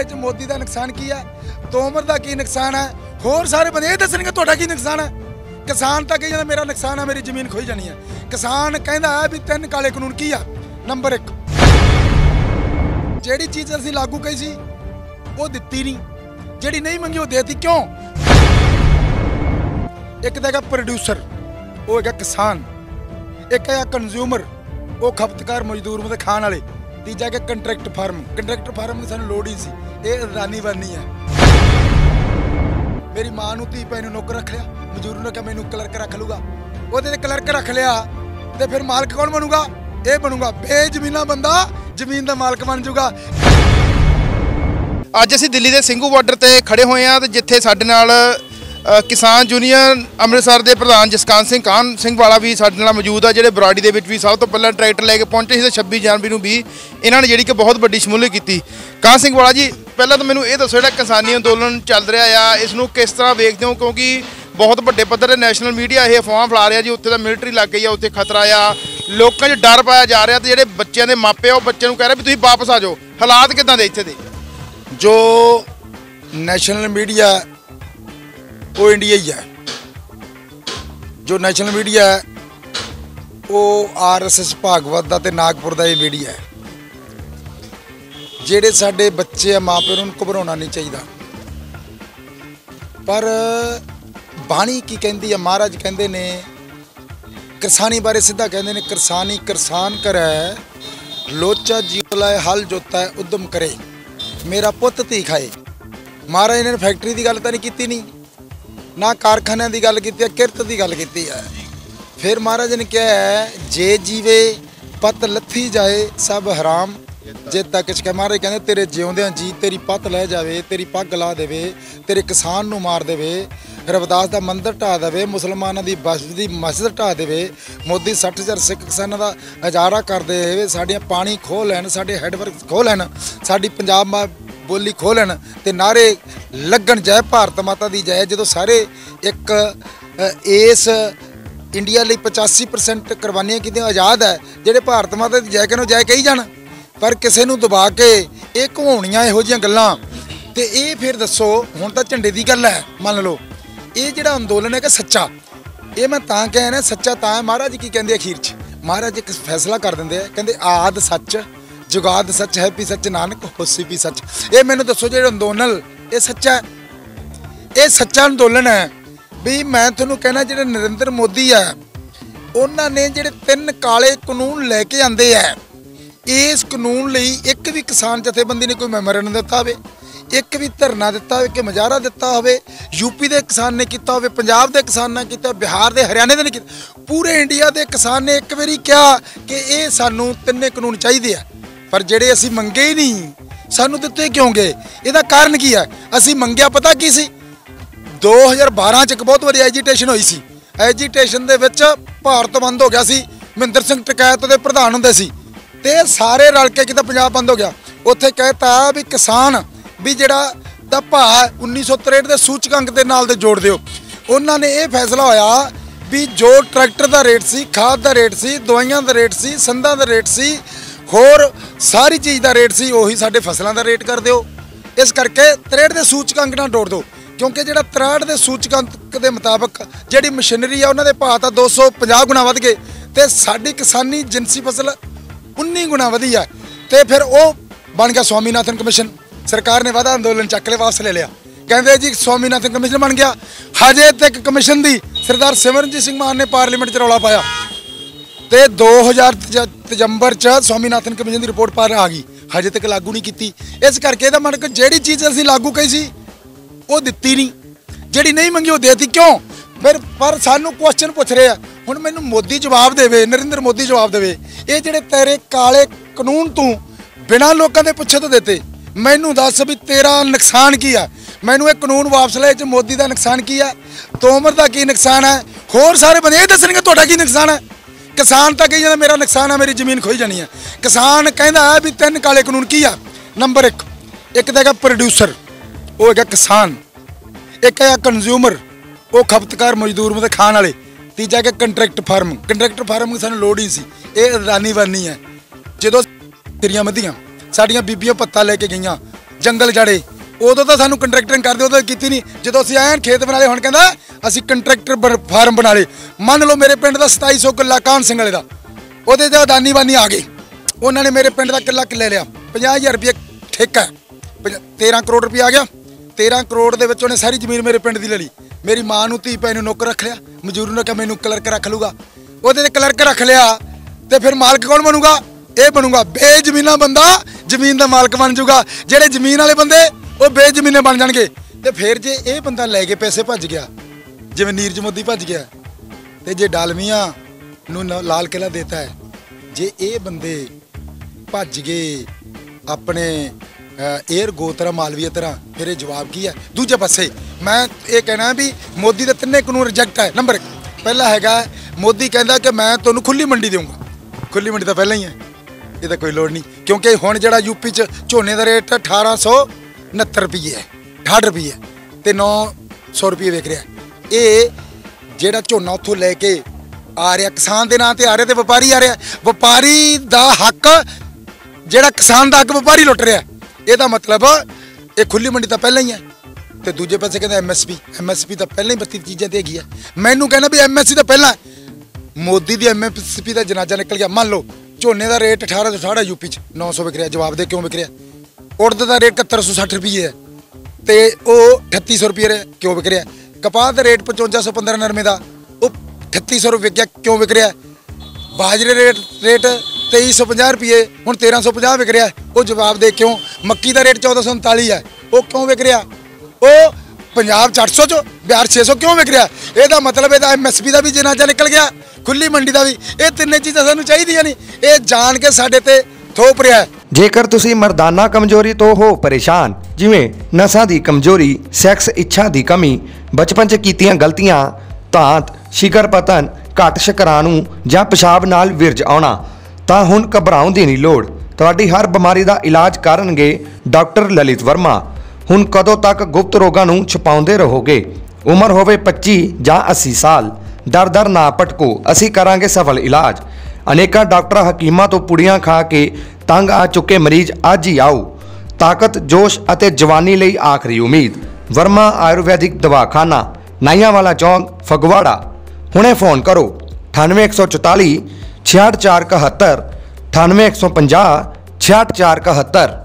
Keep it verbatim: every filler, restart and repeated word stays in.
ਇਹ 'ਚ ਮੋਦੀ ਦਾ ਨੁਕਸਾਨ ਕੀ ਹੈ, ਤੋਮਰ ਦਾ ਕੀ ਨੁਕਸਾਨ ਹੈ, ਹੋਰ ਸਾਰੇ ਬੰਦੇ ਇਹ ਦੱਸਣਗੇ ਤੁਹਾਡਾ ਕੀ ਨੁਕਸਾਨ ਹੈ। ਕਿਸਾਨ ਤਾਂ ਕਹੀ ਜਾਂਦਾ ਮੇਰਾ ਨੁਕਸਾਨ ਹੈ, ਮੇਰੀ ਜ਼ਮੀਨ ਖੋਈ ਜਾਣੀ ਹੈ। ਕਿਸਾਨ ਕਹਿੰਦਾ ਹੈ ਵੀ ਤਿੰਨ ਕਾਲੇ ਕਾਨੂੰਨ ਕੀ ਆ। ਨੰਬਰ ਇੱਕ, ਜਿਹੜੀ ਚੀਜ਼ ਅਸੀਂ ਲਾਗੂ ਕਹੀ ਸੀ ਉਹ ਦਿੱਤੀ ਨਹੀਂ, ਜਿਹੜੀ ਨਹੀਂ ਮੰਗੀ ਉਹ ਦੇਤੀ। ਕਿਉਂ? ਇੱਕ ਤਾਂ ਹੈਗਾ ਪ੍ਰੋਡਿਊਸਰ, ਉਹ ਹੈਗਾ ਕਿਸਾਨ। ਇੱਕ ਹੈਗਾ ਕੰਜ਼ਿਊਮਰ, ਉਹ ਖਪਤਕਾਰ ਮਜ਼ਦੂਰ ਮਤਲਬ ਖਾਣ ਵਾਲੇ। ਤੀਜਾ ਕਿ ਕੰਟਰੈਕਟ ਫਾਰਮ, ਕੰਟਰੈਕਟ ਫਾਰਮ ਦੀ ਸਾਨੂੰ ਲੋੜ ਹੀ ਸੀ। ਇਹ ਅਦਾਨੀ ਬਾਨੀ ਹੈ। ਮੇਰੀ ਮਾਂ ਨੂੰ ਧੀ ਭੈਣ ਨੂੰ ਨੌਕਰ ਰੱਖ ਲਿਆ, ਮਜ਼ਦੂਰ ਨੂੰ ਕਿਹਾ ਮੈਨੂੰ ਕਲਰਕ ਰੱਖ ਲੂਗਾ, ਉਹਦੇ ਤੇ ਕਲਰਕ ਰੱਖ ਲਿਆ ਤੇ ਫਿਰ ਮਾਲਕ ਕੌਣ ਬਣੂਗਾ? ਇਹ ਬਣੂਗਾ ਬੇਜ਼ਮੀਨਾ ਬੰਦਾ ਜ਼ਮੀਨ ਦਾ ਮਾਲਕ ਬਣ ਜਾਊਗਾ। ਅੱਜ ਅਸੀਂ ਦਿੱਲੀ ਦੇ ਸਿੰਘੂ ਬਾਰਡਰ ਤੇ ਖੜੇ ਹੋਏ ਹਾਂ ਤੇ ਜਿੱਥੇ ਸਾਡੇ ਨਾਲ ਕਿਸਾਨ ਯੂਨੀਅਨ ਅੰਮ੍ਰਿਤਸਰ ਦੇ ਪ੍ਰਧਾਨ ਜਸਕਾਂਤ ਸਿੰਘ ਕਾਹਨ ਸਿੰਘ ਵਾਲਾ ਵੀ ਸਾਡੇ ਨਾਲ ਮੌਜੂਦ ਆ, ਜਿਹੜੇ ਬਰਾੜੀ ਦੇ ਵਿੱਚ ਵੀ ਸਭ ਤੋਂ ਪਹਿਲਾਂ ਟਰੈਕਟਰ ਲੈ ਕੇ ਪਹੁੰਚੇ ਸੀ ਤੇ ਛੱਬੀ ਜਨਵਰੀ ਨੂੰ ਵੀ ਇਹਨਾਂ ਨੇ ਜਿਹੜੀ ਕਿ ਬਹੁਤ ਵੱਡੀ ਸ਼ਮੂਲੀਅਤ ਕੀਤੀ। ਕਾਹਨ ਸਿੰਘ ਵਾਲਾ ਜੀ, ਪਹਿਲਾਂ ਤਾਂ ਮੈਨੂੰ ਇਹ ਦੱਸੋ ਜਿਹੜਾ ਕਿਸਾਨੀ ਅੰਦੋਲਨ ਚੱਲ ਰਿਹਾ ਆ ਇਸ ਨੂੰ ਕਿਸ ਤਰ੍ਹਾਂ ਵੇਖਦੇ ਹੋ? ਕਿਉਂਕਿ ਬਹੁਤ ਵੱਡੇ ਪੱਧਰ ਤੇ ਨੈਸ਼ਨਲ ਮੀਡੀਆ ਇਹ ਅਫਵਾਹ ਫੈਲਾ ਰਿਹਾ ਜੀ ਉੱਥੇ ਤਾਂ ਮਿਲਟਰੀ ਲੱਗ ਗਈ ਆ, ਉੱਥੇ ਖਤਰਾ ਆ, ਲੋਕਾਂ 'ਚ ਡਰ ਪਾਇਆ ਜਾ ਰਿਹਾ ਤੇ ਜਿਹੜੇ ਬੱਚਿਆਂ ਦੇ ਮਾਪੇ ਆ ਉਹ ਬੱਚਿਆਂ ਨੂੰ ਕਹਿ ਰਹੇ ਵੀ ਤੁਸੀਂ ਵਾਪਸ ਆ ਜਾਓ। ਹਾਲਾਤ ਕਿੱਦਾਂ ਦੇ ਇੱਥੇ ਦੇ? ਜੋ ਨੈਸ਼ਨਲ ਮੀਡੀਆ ਉਹ ਇੰਡੀਆ ਹੀ ਹੈ, ਜੋ ਨੈਸ਼ਨਲ ਮੀਡੀਆ ਹੈ ਉਹ ਆਰ ਐਸ ਐਸ ਭਾਗਵਤ ਦਾ ਤੇ ਨਾਗਪੁਰ ਦਾ ਇਹ ਮੀਡੀਆ ਹੈ। ਜਿਹੜੇ ਸਾਡੇ ਬੱਚੇ ਆ ਮਾਪਿਆਂ ਨੂੰ ਘਬਰਾਉਣਾ ਨਹੀਂ ਚਾਹੀਦਾ। ਪਰ ਬਾਣੀ ਕੀ ਕਹਿੰਦੀ ਆ? ਮਹਾਰਾਜ ਕਹਿੰਦੇ ਨੇ ਕਿਰਸਾਨੀ ਬਾਰੇ ਸਿੱਧਾ ਕਹਿੰਦੇ ਨੇ, ਕਿਰਸਾਨੀ ਕਿਰਸਾਨ ਕਰੈ ਲੋਚਾ ਜੀਵ ਲਾਏ ਹਲ ਜੋਤਾ ਉਦਮ ਕਰੇ, ਮੇਰਾ ਪੁੱਤ ਧੀ ਖਾਏ। ਮਹਾਰਾਜ ਨੇ ਫੈਕਟਰੀ ਦੀ ਗੱਲ ਤਾਂ ਨਹੀਂ ਕੀਤੀ, ਨਹੀਂ ਨਾ ਕਾਰਖਾਨਿਆਂ ਦੀ ਗੱਲ ਕੀਤੀ, ਕਿਰਤ ਦੀ ਗੱਲ ਕੀਤੀ ਹੈ। ਫਿਰ ਮਹਾਰਾਜ ਨੇ ਕਿਹਾ ਹੈ ਜੇ ਜੀਵੇ ਪੱਤ ਲੱਥੀ ਜਾਏ ਸਭ ਹਰਾਮ ਜੇ ਤੱਕ ਕਿਛ। ਮਹਾਰਾਜ ਕਹਿੰਦੇ ਤੇਰੇ ਜਿਉਂਦਿਆਂ ਜੀ ਤੇਰੀ ਪੱਤ ਲੈ ਜਾਵੇ, ਤੇਰੀ ਪੱਗ ਲਾ ਦੇਵੇ, ਤੇਰੇ ਕਿਸਾਨ ਨੂੰ ਮਾਰ ਦੇਵੇ, ਰਵਿਦਾਸ ਦਾ ਮੰਦਿਰ ਢਾਹ ਦੇਵੇ, ਮੁਸਲਮਾਨਾਂ ਦੀ ਬਸ ਦੀ ਮਸਜਿਦ ਢਾਹ ਦੇਵੇ, ਮੋਦੀ ਸੱਠ ਹਜ਼ਾਰ ਸਿੱਖ ਕਿਸਾਨਾਂ ਦਾ ਹਜ਼ਾਰਾ ਕਰਦੇ ਹੋਵੇ, ਸਾਡੀਆਂ ਪਾਣੀ ਖੋਹ ਲੈਣ, ਸਾਡੇ ਹੈਡਵਰਕ ਖੋਹ ਲੈਣ, ਸਾਡੀ ਪੰਜਾਬ ਬੋਲੀ ਖੋਹ ਲੈਣ ਤੇ ਨਾਰੇ ਲੱਗਣ ਜੈ ਭਾਰਤ ਮਾਤਾ ਦੀ ਜੈ। ਜਦੋਂ ਸਾਰੇ ਇੱਕ ਇਸ ਇੰਡੀਆ ਲਈ ਪਚਾਸੀ ਪਰਸੈਂਟ ਕੁਰਬਾਨੀਆਂ ਕੀਤੀਆਂ, ਆਜ਼ਾਦ ਹੈ, ਜਿਹੜੇ ਭਾਰਤ ਮਾਤਾ ਦੀ ਜੈ ਕਹਿੰਦੇ ਜੈ ਕਹੀ ਜਾਣ। ਪਰ ਕਿਸੇ ਨੂੰ ਦਬਾ ਕੇ ਇਹ ਘਵਾਉਣੀਆਂ ਇਹੋ ਜਿਹੀਆਂ ਗੱਲਾਂ ਤੇ ਇਹ ਫਿਰ ਦੱਸੋ ਹੁਣ ਤਾਂ ਝੰਡੇ ਦੀ ਗੱਲ ਹੈ। ਮੰਨ ਲਓ ਇਹ ਜਿਹੜਾ ਅੰਦੋਲਨ ਹੈ ਕਿ ਸੱਚਾ, ਇਹ ਮੈਂ ਤਾਂ ਕਹਿ ਰਿਹਾ ਸੱਚਾ ਤਾਂ ਹੈ। ਮਹਾਰਾਜ ਕੀ ਕਹਿੰਦੇ ਅਖੀਰ 'ਚ? ਮਹਾਰਾਜ ਇੱਕ ਫੈਸਲਾ ਕਰ ਦਿੰਦੇ ਆ, ਕਹਿੰਦੇ ਆਦ ਸੱਚ ਜੁਗਾਦ ਸੱਚ ਹੈ ਪੀ ਸੱਚ ਨਾਨਕ ਹੋਸੀ ਪੀ ਸੱਚ। ਇਹ ਮੈਨੂੰ ਦੱਸੋ ਜਿਹੜਾ ਅੰਦੋਲਨ ਇਹ ਸੱਚਾ, ਇਹ ਸੱਚਾ ਅੰਦੋਲਨ ਹੈ ਵੀ ਮੈਂ ਤੁਹਾਨੂੰ ਕਹਿਣਾ ਜਿਹੜੇ ਨਰਿੰਦਰ ਮੋਦੀ ਹੈ ਉਹਨਾਂ ਨੇ ਜਿਹੜੇ ਤਿੰਨ ਕਾਲੇ ਕਾਨੂੰਨ ਲੈ ਕੇ ਆਂਦੇ ਹੈ, ਇਸ ਕਾਨੂੰਨ ਲਈ ਇੱਕ ਵੀ ਕਿਸਾਨ ਜਥੇਬੰਦੀ ਨੇ ਕੋਈ ਮੈਮੋਰੈਂਡਮ ਦਿੱਤਾ ਹੋਵੇ, ਇੱਕ ਵੀ ਧਰਨਾ ਦਿੱਤਾ ਹੋਵੇ ਕਿ ਮੁਜ਼ਾਹਰਾ ਦਿੱਤਾ ਹੋਵੇ, ਯੂਪੀ ਦੇ ਕਿਸਾਨ ਨੇ ਕੀਤਾ ਹੋਵੇ, ਪੰਜਾਬ ਦੇ ਕਿਸਾਨ ਨੇ ਕੀਤਾ, ਬਿਹਾਰ ਦੇ ਹਰਿਆਣੇ ਦੇ ਨੇ ਕੀਤਾ, ਪੂਰੇ ਇੰਡੀਆ ਦੇ ਕਿਸਾਨ ਨੇ ਇੱਕ ਵਾਰੀ ਕਿਹਾ ਕਿ ਇਹ ਸਾਨੂੰ ਤਿੰਨੇ ਕਾਨੂੰਨ ਚਾਹੀਦੇ ਆ। ਪਰ ਜਿਹੜੇ ਅਸੀਂ ਮੰਗੇ ਹੀ ਨਹੀਂ, ਸਾਨੂੰ ਦਿੱਤੇ ਕਿਉਂ ਗਏ? ਇਹਦਾ ਕਾਰਨ ਕੀ ਹੈ? ਅਸੀਂ ਮੰਗਿਆ ਪਤਾ ਕੀ ਸੀ? ਦੋ ਹਜ਼ਾਰ ਬਾਰਾਂ 'ਚ ਇੱਕ ਬਹੁਤ ਵੱਡੀ ਐਜੀਟੇਸ਼ਨ ਹੋਈ ਸੀ। ਐਜੀਟੇਸ਼ਨ ਦੇ ਵਿੱਚ ਭਾਰਤ ਬੰਦ ਹੋ ਗਿਆ ਸੀ, ਮਹਿੰਦਰ ਸਿੰਘ ਟਕੈਤ ਦੇ ਪ੍ਰਧਾਨ ਹੁੰਦੇ ਸੀ ਤੇ ਸਾਰੇ ਰਲ ਕੇ ਕਿਤੇ ਪੰਜਾਬ ਬੰਦ ਹੋ ਗਿਆ। ਉੱਥੇ ਕਹਿਤਾ ਵੀ ਕਿਸਾਨ ਵੀ ਜਿਹੜਾ ਦਾ ਭਾਅ ਉੱਨੀ ਸੌ ਤਰੇਹਠ ਦੇ ਸੂਚਕਾਂਕ ਦੇ ਨਾਲ ਦੇ ਜੋੜ ਦਿਓ। ਉਹਨਾਂ ਨੇ ਇਹ ਫੈਸਲਾ ਹੋਇਆ ਵੀ ਜੋ ਟਰੈਕਟਰ ਦਾ ਰੇਟ ਸੀ, ਖਾਦ ਦਾ ਰੇਟ ਸੀ, ਦਵਾਈਆਂ ਦਾ ਰੇਟ ਸੀ, ਸੰਦਾਂ ਦਾ ਰੇਟ ਸੀ, ਹੋਰ ਸਾਰੀ ਚੀਜ਼ ਦਾ ਰੇਟ ਸੀ, ਉਹੀ ਸਾਡੇ ਫਸਲਾਂ ਦਾ ਰੇਟ ਕਰ ਦਿਓ। ਇਸ ਕਰਕੇ ਤਰੇਹਠ ਦੇ ਸੂਚਕਾਂਕ ਨਾਲ ਜੋੜ ਦਿਓ, ਕਿਉਂਕਿ ਜਿਹੜਾ ਤਰੇਹਠ ਦੇ ਸੂਚਕਾਂਕ ਦੇ ਮੁਤਾਬਕ ਜਿਹੜੀ ਮਸ਼ੀਨਰੀ ਆ ਉਹਨਾਂ ਦੇ ਭਾਅ ਤਾਂ ਦੋ ਸੌ ਪੰਜਾਹ ਗੁਣਾ ਵੱਧ ਗਏ ਤੇ ਸਾਡੀ ਕਿਸਾਨੀ ਜਿਨਸੀ ਫਸਲ ਉੱਨੀ ਗੁਣਾ ਵਧੀ ਹੈ। ਤੇ ਫਿਰ ਉਹ ਬਣ ਗਿਆ ਸਵਾਮੀਨਾਥਨ ਕਮਿਸ਼ਨ। ਸਰਕਾਰ ਨੇ ਵਾਧਾ ਅੰਦੋਲਨ ਚੱਕ ਲਿਆ, ਵਾਪਸ ਲੈ ਲਿਆ, ਕਹਿੰਦੇ ਜੀ ਸਵਾਮੀਨਾਥਨ ਕਮਿਸ਼ਨ ਬਣ ਗਿਆ। ਹਜੇ ਤੱਕ ਕਮਿਸ਼ਨ ਦੀ ਸਰਦਾਰ ਸਿਮਰਨਜੀਤ ਸਿੰਘ ਮਾਨ ਨੇ ਪਾਰਲੀਮੈਂਟ 'ਚ ਰੌਲਾ ਪਾਇਆ ਤੇ ਦੋ ਹਜ਼ਾਰ ਤਜੰਬਰ 'ਚ ਸਵਾਮੀਨਾਥਨ ਕਮਿਸ਼ਨ ਦੀ ਰਿਪੋਰਟ ਪਰ ਆ ਗਈ, ਹਜੇ ਤੱਕ ਲਾਗੂ ਨਹੀਂ ਕੀਤੀ। ਇਸ ਕਰਕੇ ਇਹਦਾ ਮਤਲਬ ਜਿਹੜੀ ਚੀਜ਼ ਅਸੀਂ ਲਾਗੂ ਕਹੀ ਸੀ ਉਹ ਦਿੱਤੀ ਨਹੀਂ, ਜਿਹੜੀ ਨਹੀਂ ਮੰਗੀ ਉਹ ਦੇਤੀ। ਕਿਉਂ? ਫਿਰ ਪਰ ਸਾਨੂੰ ਕੁਐਸਚਨ ਪੁੱਛ ਰਹੇ ਆ, ਹੁਣ ਮੈਨੂੰ ਮੋਦੀ ਜਵਾਬ ਦੇਵੇ, ਨਰਿੰਦਰ ਮੋਦੀ ਜਵਾਬ ਦੇਵੇ, ਇਹ ਜਿਹੜੇ ਤੇਰੇ ਕਾਲੇ ਕਾਨੂੰਨ ਤੂੰ ਬਿਨਾਂ ਲੋਕਾਂ ਦੇ ਪੁੱਛੇ ਤੋਂ ਦਿੱਤੇ, ਮੈਨੂੰ ਦੱਸ ਵੀ ਤੇਰਾ ਨੁਕਸਾਨ ਕੀ ਆ? ਮੈਨੂੰ ਇਹ ਕਾਨੂੰਨ ਵਾਪਸ ਲੈ 'ਚ ਮੋਦੀ ਦਾ ਨੁਕਸਾਨ ਕੀ ਆ, ਤੋਮਰ ਦਾ ਕੀ ਨੁਕਸਾਨ ਹੈ, ਹੋਰ ਸਾਰੇ ਬੰਦੇ ਇਹ ਦੱਸਣਗੇ ਤੁਹਾਡਾ ਕੀ ਨੁਕਸਾਨ ਹੈ। ਕਿਸਾਨ ਤਾਂ ਕਹੀ ਜਾਂਦਾ ਮੇਰਾ ਨੁਕਸਾਨ ਹੈ, ਮੇਰੀ ਜ਼ਮੀਨ ਖੋਈ ਜਾਣੀ ਹੈ। ਕਿਸਾਨ ਕਹਿੰਦਾ ਹੈ ਵੀ ਤਿੰਨ ਕਾਲੇ ਕਾਨੂੰਨ ਕੀ ਆ। ਨੰਬਰ ਇੱਕ, ਇੱਕ ਤਾਂ ਹੈਗਾ ਪ੍ਰੋਡਿਊਸਰ, ਉਹ ਹੈਗਾ ਕਿਸਾਨ। ਇੱਕ ਹੈਗਾ ਕੰਜ਼ਿਊਮਰ, ਉਹ ਖਪਤਕਾਰ ਮਜ਼ਦੂਰ ਮਤਲਬ ਖਾਣ ਵਾਲੇ। ਤੀਜਾ ਕਿ ਕੰਟਰੈਕਟ ਫਾਰਮ, ਕੰਟਰੈਕਟ ਫਾਰਮ ਦੀ ਸਾਨੂੰ ਲੋੜ ਹੀ ਸੀ। ਇਹ ਅਦਾਨੀ ਬਾਨੀ ਹੈ। ਜਦੋਂ ਤੇਰੀਆਂ ਮੱਧੀਆਂ ਸਾਡੀਆਂ ਬੀਬੀਆਂ ਪੱਤਾ ਲੈ ਕੇ ਗਈਆਂ, ਜੰਗਲ ਜਾੜੇ। ਉਦੋਂ ਤਾਂ ਸਾਨੂੰ ਕੰਟਰੈਕਟਰਿੰਗ ਕਰਦੇ, ਉਦੋਂ ਕੀਤੀ ਨਹੀਂ। ਜਦੋਂ ਅਸੀਂ ਐਨ ਖੇਤ ਬਣਾ ਲਏ, ਹੁਣ ਕਹਿੰਦਾ ਅਸੀਂ ਕੰਟਰੈਕਟਰ ਫਾਰਮ ਬਣਾ ਲਏ। ਮੰਨ ਲਓ ਮੇਰੇ ਪਿੰਡ ਦਾ ਸਤਾਈ ਸੌ ਕਿੱਲਾ ਕਾਹਨ ਸਿੰਘ ਵਾਲੇ ਦਾ, ਉਹਦੇ ਤੇ ਅਦਾਨੀ ਬਾਨੀ ਆ ਗਏ, ਉਹਨਾਂ ਨੇ ਮੇਰੇ ਪਿੰਡ ਦਾ ਕਿੱਲਾ ਕਿੱਲੇ ਲਿਆ, ਪੰਜਾਹ ਹਜ਼ਾਰ ਰੁਪਏ ਠੇਕਾ, ਤੇਰਾਂ ਕਰੋੜ ਰੁਪਏ ਆ ਗਿਆ। ਤੇਰਾਂ ਕਰੋੜ ਦੇ ਵਿੱਚ ਉਹਨੇ ਸਾਰੀ ਜ਼ਮੀਨ ਮੇਰੇ ਪਿੰਡ ਦੀ ਲੈ ਲਈ। ਮੇਰੀ ਮਾਂ ਨੂੰ ਧੀ ਭੈਣ ਨੂੰ ਨੌਕਰ ਰੱਖ ਲਿਆ, ਮਜ਼ਦੂਰ ਨੂੰ ਕਿਹਾ ਮੈਨੂੰ ਕਲਰਕ ਰੱਖ ਲੂਗਾ, ਉਹਦੇ ਤੇ ਕਲਰਕ ਰੱਖ ਲਿਆ। ਤੇ ਫਿਰ ਮਾਲਕ ਕੌਣ ਬਣੂਗਾ? ਇਹ ਬਣੂਗਾ ਬੇਜ਼ਮੀਨਾ ਬੰਦਾ ਜ਼ਮੀਨ ਦਾ ਮਾਲਕ ਬਣ ਜਾਊਗਾ। ਜਿਹੜੇ ਜ਼ਮੀਨ ਵਾਲੇ ਬੰਦੇ ਉਹ ਬੇਜ਼ਮੀਨੇ ਬਣ ਜਾਣਗੇ। ਤੇ ਫਿਰ ਜੇ ਇਹ ਬੰਦਾ ਲੈ ਕੇ ਪੈਸੇ ਭੱਜ ਗਿਆ, ਜਿਵੇਂ ਨੀਰਜ ਮੋਦੀ ਭੱਜ ਗਿਆ, ਤੇ ਜੇ ਡਾਲਮੀਆਂ ਨੂੰ ਲਾਲ ਕਿਲਾ ਦੇਤਾ ਹੈ, ਜੇ ਇਹ ਬੰਦੇ ਭੱਜ ਗਏ ਆਪਣੇ ਏਅਰ ਗੋ ਤਰ੍ਹਾਂ ਮਾਲਵੀਆ ਤਰ੍ਹਾਂ, ਫਿਰ ਇਹ ਜਵਾਬ ਕੀ ਹੈ? ਦੂਜੇ ਪਾਸੇ ਮੈਂ ਇਹ ਕਹਿਣਾ ਵੀ ਮੋਦੀ ਦੇ ਤਿੰਨੇ ਕਾਨੂੰਨ ਰਿਜੈਕਟ ਹੈ। ਨੰਬਰ ਇੱਕ ਪਹਿਲਾ ਹੈਗਾ, ਮੋਦੀ ਕਹਿੰਦਾ ਕਿ ਮੈਂ ਤੁਹਾਨੂੰ ਖੁੱਲੀ ਮੰਡੀ ਦੇਵਾਂਗਾ। ਖੁੱਲੀ ਮੰਡੀ ਤਾਂ ਪਹਿਲਾਂ ਹੀ ਹੈ, ਇਹ ਤਾਂ ਕੋਈ ਲੋੜ ਨਹੀਂ, ਕਿਉਂਕਿ ਹੁਣ ਜਿਹੜਾ ਯੂਪੀ 'ਚ ਝੋਨੇ ਦਾ ਰੇਟ ਅਠਾਰਾਂ ਸੌ ਉਣਹੱਤਰ ਰੁਪਈਏ ਹੈ, ਅਠਾਹਠ ਰੁਪਈਏ ਤੇ ਨੌ ਸੌ ਰੁਪਈਏ ਵਿਕ ਰਿਹਾ। ਇਹ ਜਿਹੜਾ ਝੋਨਾ ਉੱਥੋਂ ਲੈ ਕੇ ਆ ਰਿਹਾ ਕਿਸਾਨ ਦੇ ਨਾਂ ਤੇ ਆ ਰਿਹਾ, ਤੇ ਵਪਾਰੀ ਆ ਰਿਹਾ। ਵਪਾਰੀ ਦਾ ਹੱਕ ਜਿਹੜਾ ਕਿਸਾਨ ਦਾ ਹੱਕ ਵਪਾਰੀ ਲੁੱਟ ਰਿਹਾ। ਇਹਦਾ ਮਤਲਬ ਇਹ ਖੁੱਲੀ ਮੰਡੀ ਤਾਂ ਪਹਿਲਾਂ ਹੀ ਹੈ। ਤੇ ਦੂਜੇ ਪਾਸੇ ਕਹਿੰਦਾ M S P, M S P ਤਾਂ ਪਹਿਲਾਂ ਹੀ ਬੱਤੀ ਚੀਜ਼ਾਂ ਤੇ ਹੈਗੀ ਹੈ। ਮੈਨੂੰ ਕਹਿੰਦਾ ਵੀ ਐਮ ਐਸ ਪੀ ਤਾਂ ਪਹਿਲਾਂ, ਮੋਦੀ ਦੀ ਐਮ ਐਸ ਪੀ ਦਾ ਜਨਾਜ਼ਾ ਨਿਕਲ ਗਿਆ। ਮੰਨ ਲਓ ਝੋਨੇ ਦਾ ਰੇਟ ਅਠਾਰਾਂ ਸੌ ਅਠਾਹਠ ਯੂਪੀ 'ਚ ਨੌ ਸੌ ਵਿਕ ਰਿਹਾ, ਜਵਾਬ ਦੇ ਕਿਉਂ ਵਿਕ ਰਿਹਾ? ਉੜਦ ਦਾ ਰੇਟ ਇਕਹੱਤਰ ਸੌ ਸੱਠ ਰੁਪਈਏ ਹੈ ਤੇ ਉਹ ਅਠੱਤੀ ਸੌ ਰੁਪਈਏ ਕਿਉਂ ਵਿਕ ਰਿਹਾ? ਕਪਾਹ ਦਾ ਰੇਟ ਪਚਵੰਜਾ ਸੌ ਪੰਦਰਾਂ ਨਰਮੇ ਦਾ ਉਹ ਅਠੱਤੀ ਸੌ ਰੁਪਏ ਵਿਕਿਆ, ਕਿਉਂ ਵਿਕ ਰਿਹਾ? ਬਾਜਰੇ ਰੇਟ ਰੇਟ ਤੇਈ ਸੌ ਪੰਜਾਹ ਰੁਪਈਏ ਹੁਣ ਤੇਰਾਂ ਸੌ ਪੰਜਾਹ ਵਿਕ ਰਿਹਾ, ਉਹ ਜਵਾਬ ਦੇ ਕਿਉਂ? ਮੱਕੀ ਦਾ ਰੇਟ ਚੌਦਾਂ ਸੌ ਉਨਤਾਲੀ ਹੈ, ਉਹ ਕਿਉਂ ਵਿਕ ਰਿਹਾ? ਉਹ ਪੰਜਾਬ ਚ ਅੱਠ ਸੌ ਚੋਂ ਬਿਹਾਰ ਛੇ ਸੌ ਕਿਉਂ ਵਿਕ ਰਿਹਾ? ਇਹਦਾ ਮਤਲਬ ਇਹਦਾ ਐਮ ਐਸ ਪੀ ਦਾ ਵੀ ਜਨਾਜ਼ਾ ਨਿਕਲ ਗਿਆ, ਖੁੱਲੀ ਮੰਡੀ ਦਾ ਵੀ। ਇਹ ਤਿੰਨੇ ਚੀਜ਼ਾਂ ਸਾਨੂੰ ਚਾਹੀਦੀਆਂ ਨਹੀਂ, ਇਹ ਜਾਣ ਕੇ ਸਾਡੇ ਤੇ ਥੋਪ ਰਿਹਾ ਹੈ। ਜੇਕਰ ਤੁਸੀਂ ਮਰਦਾਨਾ ਕਮਜ਼ੋਰੀ ਤੋਂ ਹੋ ਪਰੇਸ਼ਾਨ, ਜਿਵੇਂ ਨਸਾਂ ਦੀ ਕਮਜ਼ੋਰੀ, ਸੈਕਸ ਇੱਛਾ ਦੀ ਕਮੀ, ਬਚਪਨ 'ਚ ਕੀਤੀਆਂ ਗਲਤੀਆਂ, ਧਾਤ, ਸ਼ਿਕਰ ਪਤਨ, ਘੱਟ ਸ਼ੁਕਰਾਣੂ ਜਾਂ ਪਿਸ਼ਾਬ ਨਾਲ ਵਿਰਜ ਆਉਣਾ, ਤਾਂ ਹੁਣ ਘਬਰਾਉਣ ਦੀ ਨਹੀਂ ਲੋੜ। ਤੁਹਾਡੀ ਹਰ ਬਿਮਾਰੀ ਦਾ ਇਲਾਜ ਕਰਨਗੇ ਡਾਕਟਰ ਲਲਿਤ ਵਰਮਾ। ਹੁਣ ਕਦੋਂ ਤੱਕ ਗੁਪਤ ਰੋਗਾਂ ਨੂੰ ਛੁਪਾਉਂਦੇ ਰਹੋਗੇ? ਉਮਰ ਹੋਵੇ ਪੱਚੀ ਜਾਂ ਅੱਸੀ ਸਾਲ, ਡਰ ਡਰ ਨਾ ਭਟਕੋ, ਅਸੀਂ ਕਰਾਂਗੇ ਸਫਲ ਇਲਾਜ। ਅਨੇਕਾਂ ਡਾਕਟਰਾਂ ਹਕੀਮਾਂ ਤੋਂ ਪੁੜੀਆਂ ਖਾ ਕੇ ਤੰਗ ਆ ਚੁੱਕੇ ਮਰੀਜ਼ ਅੱਜ ਹੀ ਆਓ। ਤਾਕਤ, ਜੋਸ਼ ਅਤੇ ਜਵਾਨੀ ਲਈ ਆਖਰੀ ਉਮੀਦ। ਵਰਮਾ ਆਯੁਰਵੈਦਿਕ ਦਵਾਖਾਨਾ, ਨਾਈਆਂ ਵਾਲਾ ਚੌਂਕ, ਫਗਵਾੜਾ। ਹੁਣੇ ਫੋਨ ਕਰੋ ਅਠਾਨਵੇਂ ਇੱਕ ਸੌ ਚੁਤਾਲੀ ਛਿਆਹਠ ਚਾਰ ਇਕਹੱਤਰ, ਅਠਾਨਵੇਂ ਇੱਕ ਸੌ ਪੰਜਾਹ ਛਿਆਹਠ ਚਾਰ ਇਕਹੱਤਰ।